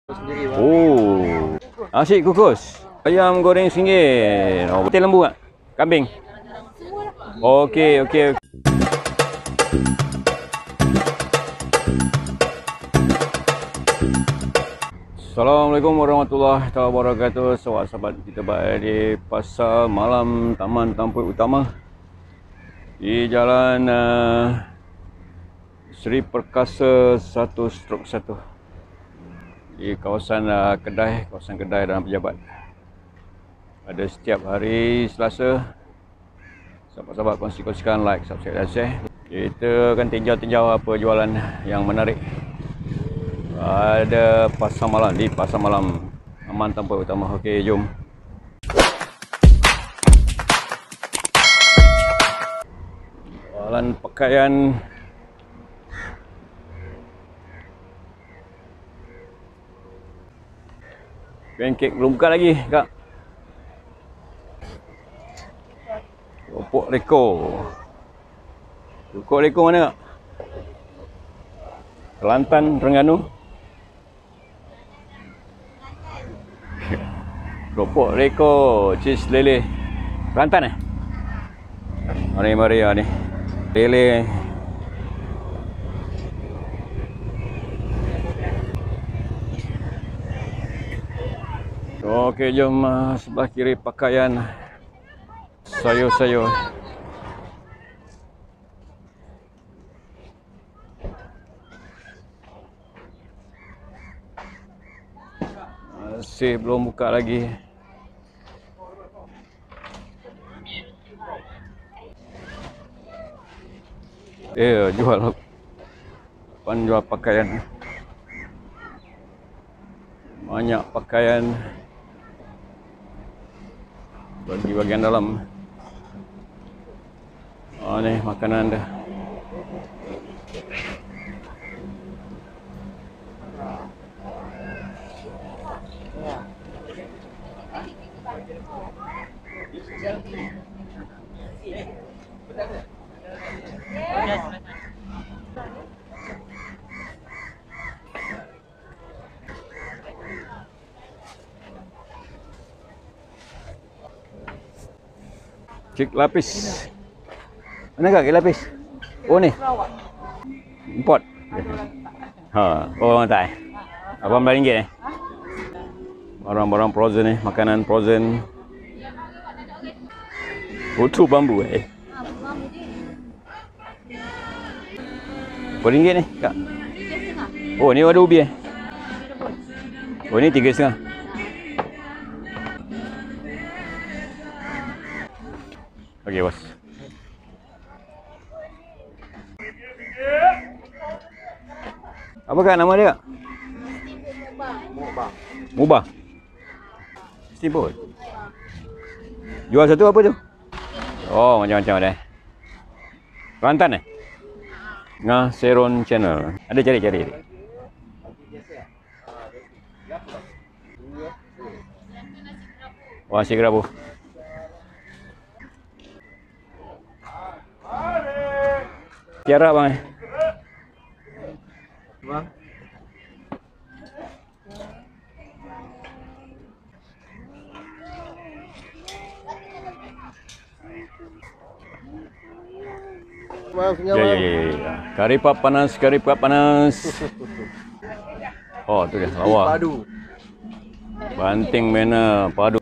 Oh, nasi kukus. Ayam goreng RM1. Oh, betul lembu tak? Kambing? Okey, okey. Assalamualaikum warahmatullahi wabarakatuh. Sahabat-sahabat, kita berada di Pasar Malam Taman Tampoi Utama di Jalan Seri Perkasa 1/1 di kawasan kawasan kedai dan pejabat. Ada setiap hari Selasa. Sahabat-sahabat, kongsikan like, subscribe dan share. Kita akan tinjau-tinjau apa jualan yang menarik. Ada pasar malam di Pasar Malam Taman Tampoi Utama. Okey, jom. Jualan pakaian. Pancake belum buka lagi, Kak. Keropok Reko. Keropok Reko mana, Kak? Kelantan, Terengganu. Keropok Reko, cheese lele. Kelantan Mari ni. Lele. Okey, jom sebelah kiri pakaian sayur-sayur. Masih belum buka lagi. Jual pakaian. Banyak pakaian bagi bagian dalam. Oh, ni makanan dah. Cik lapis. Mana kak cik lapis? Oh ni. Import. Oh tak. RM18 Barang-barang frozen ni, makanan frozen. Utuh bambu RM4 ni kak. Oh ni ada ubi Oh ni RM3.5. Okey, bos. Apa kak nama dia, kak? Mubah. Steamboat. Jual satu apa tu? Oh, macam-macam ada. Kelantan Ngah Seron Channel. Ada cari-cari. Wah, nasi kerabu. Tiara bang. Bang. Ya. Kari pap panas. Oh, tu dia lawa. Padu. Banting mana padu.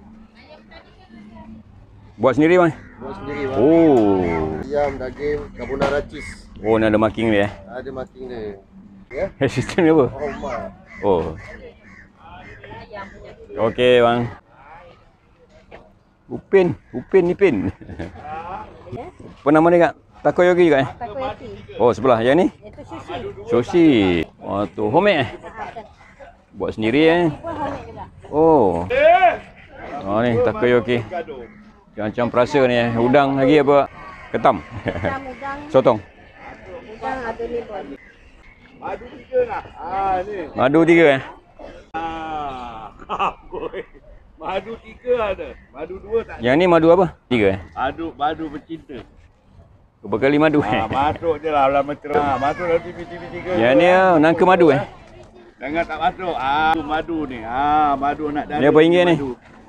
Buat sendiri bang? Buat sendiri bang. Oh. Ayam, daging, carbonara cheese. Oh, ni ada marking dia Ada marking dia. Ya? Sistem dia apa? Oh. Okey bang. Upin. Apa nama dia, kak? Takoyaki juga Takoyaki. Oh, sebelah. Yang ni? Itu Sushi. Oh, tu homemade Buat sendiri Oh. Oh ni takoyaki. Macam perasa ni Udang lagi apa? Ketam. Sotong. Udang ada ni pun. Madu 3 lah. Ni. Madu 3 Madu 3 ada. Madu 2 tak ada. Yang ni madu apa? 3 Madu bercinta. Berkali madu Masuk je lah dalam metera. Masuk dalam TV3. Yang ni nangka madu Jangan tak masuk. Madu ni. Madu nak dah. Ni apa ringgit ni?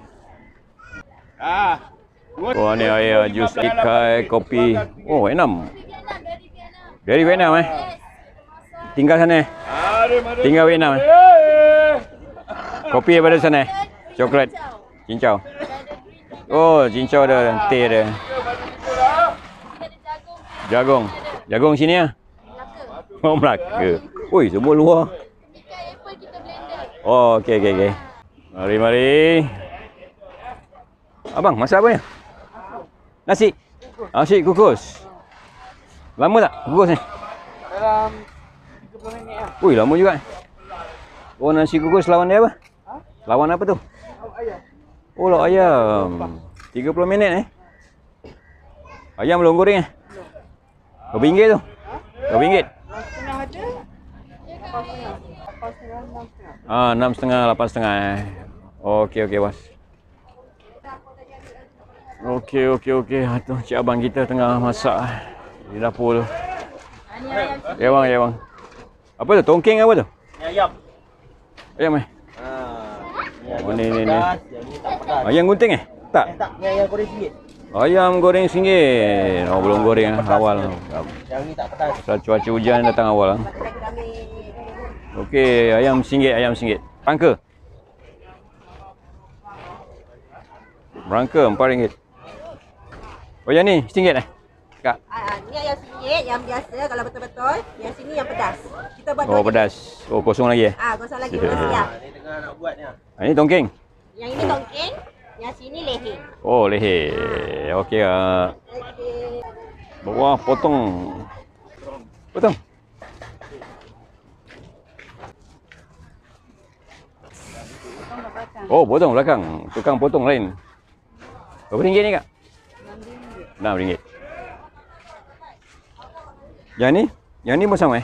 Wah, ni air jus ikai, kopi. Oh, Vietnam. Dari Vietnam Tinggal sana. Tinggal Vietnam Kopi daripada sana. Coklat. Cincau. Oh, cincau ada, teh ada. Jagung. Jagung sini ah. Oh, Melaka. Oi, semua luar. Oh, okey. Mari. Abang, masak apa ni? Nasi. Nasi kukus. Lama tak kukus ni? Dalam 30 minit lah. Ui, lama juga. Oh, nasi kukus lawan dia apa? Lawan apa tu? Oh, lauk ayam. 30 minit Ayam belum goreng Berapa ringgit tu? Berapa ringgit? Setengah ada. 8.5, 6.5. 6.5, 8.5 Okey bos. Okey. Tu cik abang kita tengah masak di dapur tu. Ya bang. Apa tu? Tongking apa tu? Ayam. Ayam Oh ni. Yang ni tak pedas. Ayam gunting Tak. Tak, ni ayam goreng RM1. Ayam goreng RM1. Oh, belum goreng awal. Yang ni tak pedas. Pasal cuaca hujan datang awal. Okey, ayam RM1. Rangka RM4. Oh, yang ni RM1 Kak. Ni ayam RM1 yang biasa kalau betul-betul. Yang sini yang pedas. Kita buat Oh, pedas. Oh, kosong lagi kosong lagi belum siap. Ni tengah nak buat ni. Ini tongking. Yang ini tongking, yang sini leher. Oh, leher. Okey Okey. Bawah potong. Oh, potong belakang. Tukang potong lain. Berapa ringgit ni, Kak? RM6. Yang ni pun sama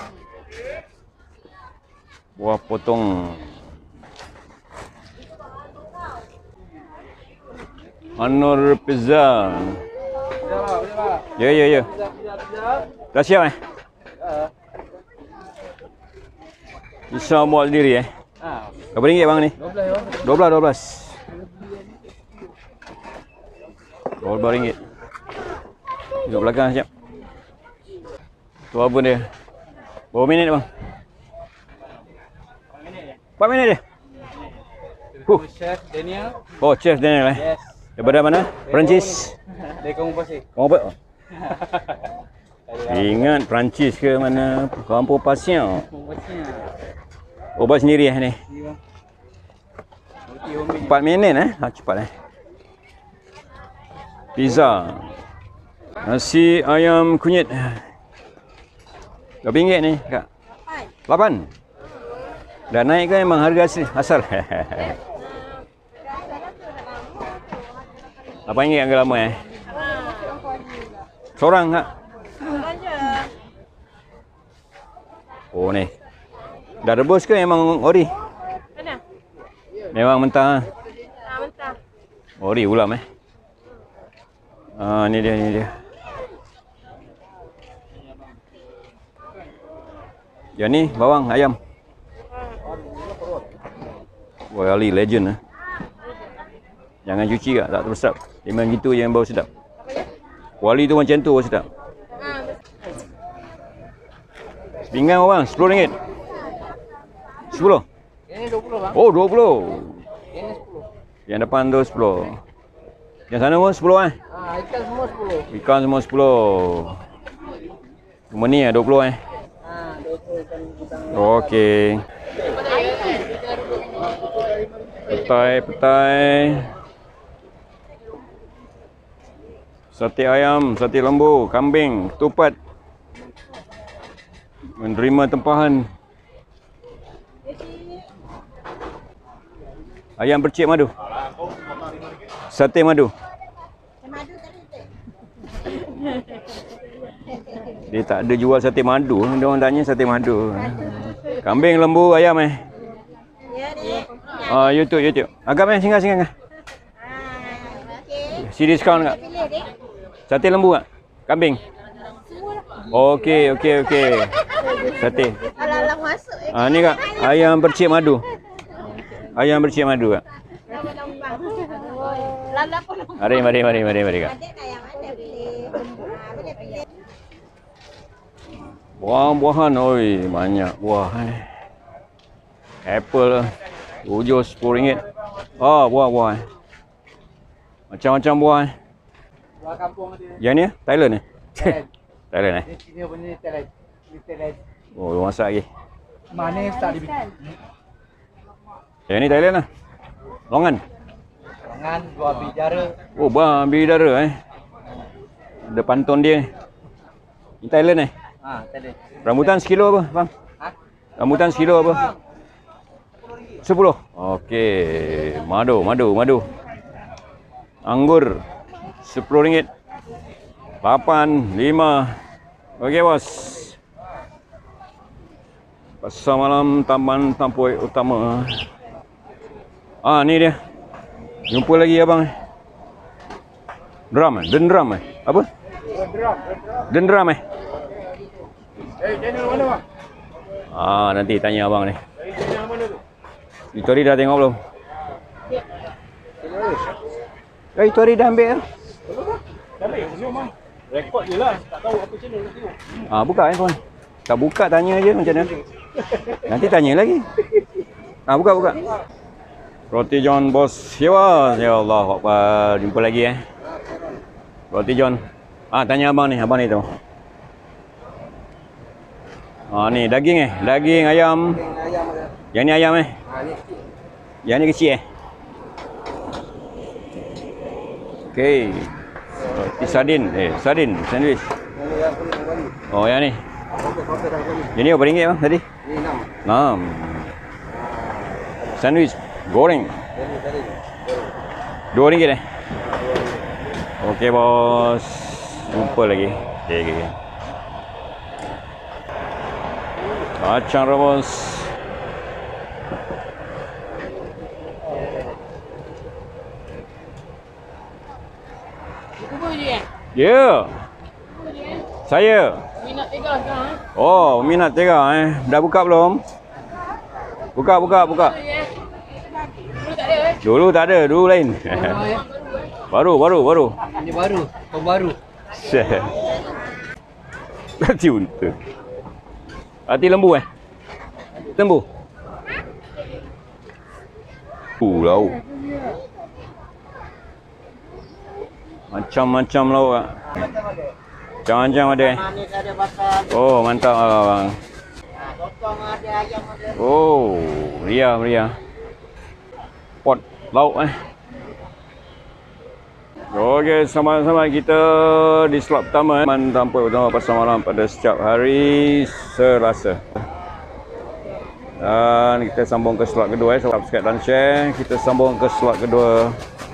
Wah, potong. Anur Pizza. Ya. Dah siap Bisa buat sendiri Berapa ringgit bang ni? 12. RM12. Tengok belakang sekejap. Tu apa dia? Berapa minit bang? 4 minit je? Chef Daniel. Oh, Chef Daniel Yes. Daripada mana? Perancis? Dari Kampung Pasir. Kampung apa? Ingat Perancis ke mana? Kampung Pasir. Kampung Pasir. Oh, buat sendiri ni? Ni bang. Roti homemade. 4 minit cepat Pizza. Nasi ayam kunyit. Berapa ringgit ni, Kak? 8. Dah naik ke memang harga asal? RM8 harga lama Seorang, Kak? Oh ni. Dah rebus ke memang ori? Mana? Memang mentah. Mentah. Ori ulam ni dia. Yang ni bawang ayam. Wah, Ali legend Jangan cuci tak terus sedap. Memang gitu je yang bau sedap. Kuali tu macam tu sedap. Pinggan bang, RM10. 10. Ini 20 bang. Oh, 20. Ini 10. Yang depan tu 10. Yang sana pun 10 Ikan semua 10. Ikan semua 10. Cuma ni 20 20 ikan udang. Okey. Petai. Sate ayam, sate lembu, kambing, ketupat. Menerima tempahan. Ayam percik madu. Sate madu. Dia tak ada jual sate madu. Dia orang tanya sate madu. Kambing, lembu, ayam Ya, Dek. YouTube. Agak singgah. Okey. Si diskaun Kak. Pilih, Dek. Sate lembu Kak? Kambing? Okey. Sate. Alah, masuk. Ni kak, ayam percik madu. Ayam percik madu kak. Lala pun. Mari kak. Adik ayam mana pilih. Boleh pilih. Buah-buahan, oi, banyak buah. Apple, hujur RM10. Oh, buah-buah. Macam-macam buah. Buah kampung dia. Yang ni, Thailand ni? Thailand. Thailand Ni Cina punya ni Thailand. Ni Thailand. Oh, dia masak lagi. Manis tak dibikin. Yang ni Thailand lah. Longan. Tangan, buah bidara. Oh, buah bidara Ada pantun dia. Ni Thailand Thailand. Rambutan sekilo apa, bang? Rambutan sekilo apa? 10. Okey. Madu. Anggur RM10. 8, 5. Okey, bos. Pasar malam Taman Tampoi Utama. Ni dia. Jumpa lagi abang. Drum Dendram Apa? Dendram Channel mana bang? Nanti tanya abang ni. Channel mana tu? Itu hari dah tengok belum? Itu hari dah ambil lah. Dah ambil senyum bang. Rekod je lah. Tak tahu apa channel nak tengok. Buka tuan. Tak buka tanya je macam mana. Nanti tanya lagi. Buka. Roti John bos. Ya Allah, jumpa lagi Roti John. Tanya abang ni tu. Ni daging daging ayam. Yang ni ayam Ni kecil. Yang ni kecil Okey. Roti sardin. Sardin sandwich. Yang ni. Yang ni berapa ringgit bang tadi? Ni 6. Sandwich goreng. RM2 Okey bos. Jumpa lagi. Okey. Kacang rebus. Ya. Saya. Minat 3 sekarang Minat 3 Dah buka belum? Buka. Dulu tak ada, dulu lain. Baru. Ini baru, pembaru. Hati unta. Hati lembu Lembu. Lauk. Macam-macam lauk Macam-macam ada Manis ada bakar. mantap bang. Sotong ada, ayam ada. Meriah. Pot lauk Okey, sama-sama kita di slot pertama Taman Tampoi Utama Pasar Malam pada setiap hari Selasa. Dan kita sambung ke slot kedua. Subscribe dan share. Kita sambung ke slot kedua.